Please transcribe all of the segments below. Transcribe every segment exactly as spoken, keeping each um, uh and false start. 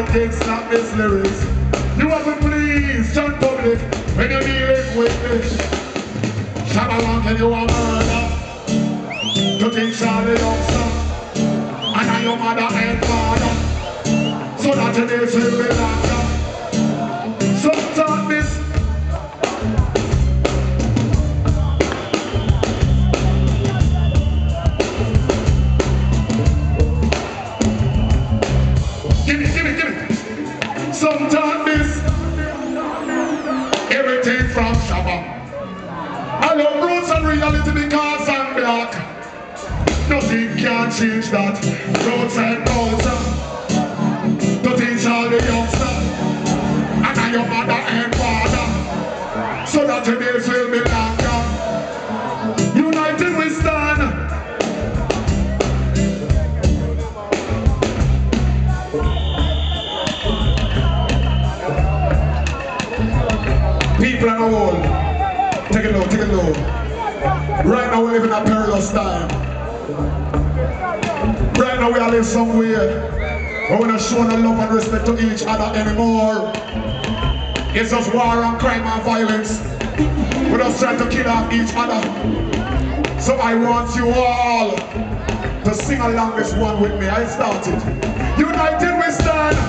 can't stop this lyrics. You have to please turn public when you're dealing with this. Shabba can you a murder? To think Charlie Youngster and now your mother and father, so that your days will be longer. So talk this. Give me, give me, give me. Some talk this. Everything from Shabba. I love roots and reality because I'm black. Nothing can change that. Roots and culture. To teach all the youngsters and now your mother and father, so that your days will be longer. United we stand. People in the world, take it low, take it low. Right now we live in a perilous time. Right now we are living somewhere where we're not showing no love and respect to each other anymore. It's just war and crime and violence. We're just trying to kill off each other. So I want you all to sing along this one with me. I started. United we stand.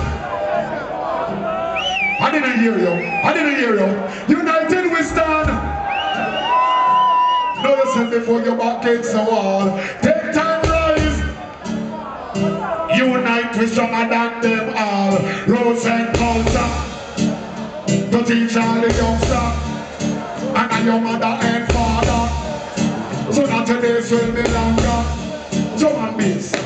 I didn't hear you. I didn't hear you. United we stand. No, listen before your back against the wall. Take time, rise. Unite with stronger than them all. Roots and culture. To teach all the youngsters and your mother and father, so that your days will be longer. Drum and bass.